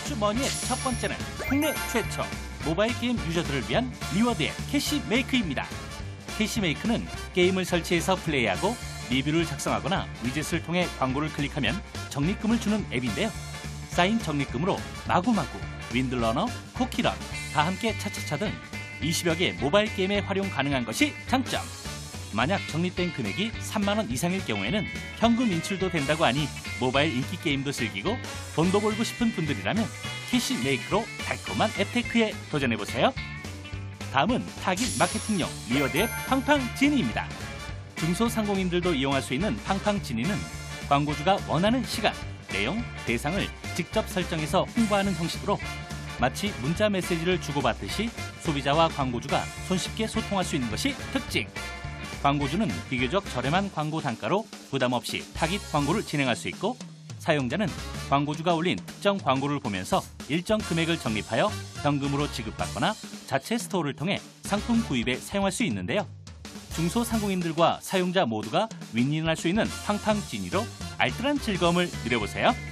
뭐니뭐니의 첫 번째는 국내 최초 모바일 게임 유저들을 위한 리워드 앱 캐시메이크입니다. 캐시메이크는 게임을 설치해서 플레이하고 리뷰를 작성하거나 위젯을 통해 광고를 클릭하면 적립금을 주는 앱인데요. 쌓인 적립금으로 마구마구, 윈들러너, 쿠키런, 다 함께 차차차 등 20여 개 모바일 게임에 활용 가능한 것이 장점. 만약 적립된 금액이 3만 원 이상일 경우에는 현금 인출도 된다고 하니 모바일 인기 게임도 즐기고 돈도 벌고 싶은 분들이라면 캐시메이크로 달콤한 앱테크에 도전해보세요. 다음은 타깃 마케팅용 리워드 앱 팡팡지니입니다. 중소상공인들도 이용할 수 있는 팡팡지니는 광고주가 원하는 시간, 내용, 대상을 직접 설정해서 홍보하는 형식으로 마치 문자 메시지를 주고받듯이 소비자와 광고주가 손쉽게 소통할 수 있는 것이 특징. 광고주는 비교적 저렴한 광고 단가로 부담 없이 타깃 광고를 진행할 수 있고, 사용자는 광고주가 올린 특정 광고를 보면서 일정 금액을 적립하여 현금으로 지급받거나 자체 스토어를 통해 상품 구입에 사용할 수 있는데요. 중소상공인들과 사용자 모두가 윈윈할 수 있는 팡팡지니로 알뜰한 즐거움을 누려보세요.